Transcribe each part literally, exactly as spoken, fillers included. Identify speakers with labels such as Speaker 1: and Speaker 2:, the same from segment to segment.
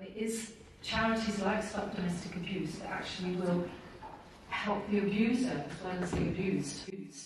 Speaker 1: It is charities like Stop Domestic Abuse that actually will help the abuser as well as the abused.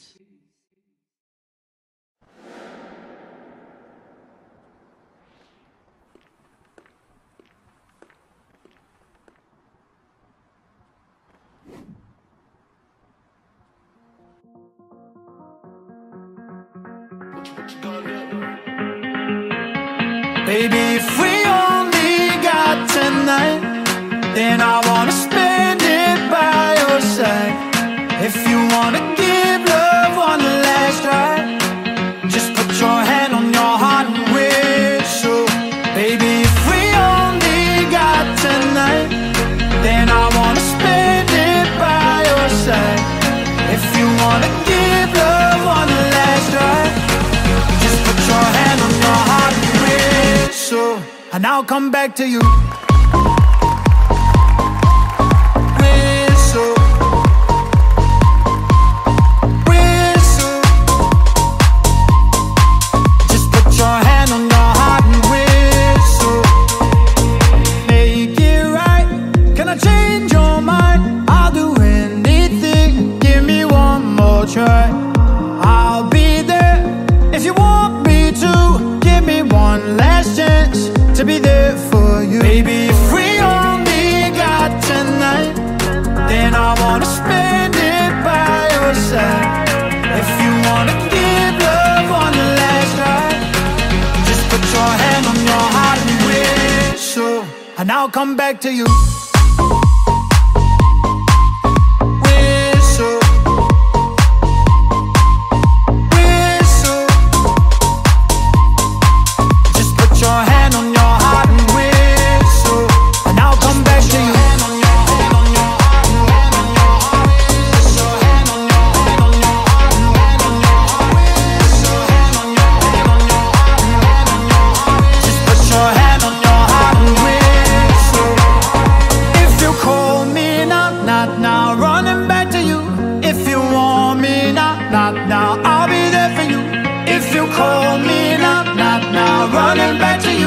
Speaker 2: Baby, if we only got tonight, then I wanna spend it by your side. If you wanna give love one last try, just put your hand on your heart and whistle. Baby, if we only got tonight, then I wanna spend it by your side. If you wanna give love one last try, just put your hand on your heart and whistle, and I'll come back to you. Whistle, whistle, just put your hand on your heart and whistle. Make it right, can I change your mind? I'll do anything, give me one more try. I'll be there if you want me to. Give me one last chance to be there for you. Baby, if we only got tonight, then I wanna spend it by your side. If you wanna give love one last try, just put your hand on your heart and whistle, and I'll come back to you. Whistle, whistle, just put your hand on your heart and whistle, and I'll come back to you. Just put your hand on your heart and whistle. If you call me now, not now, running back to you. If you want me now, not now, I'll be there for you. If you call me now, not now, running back to you.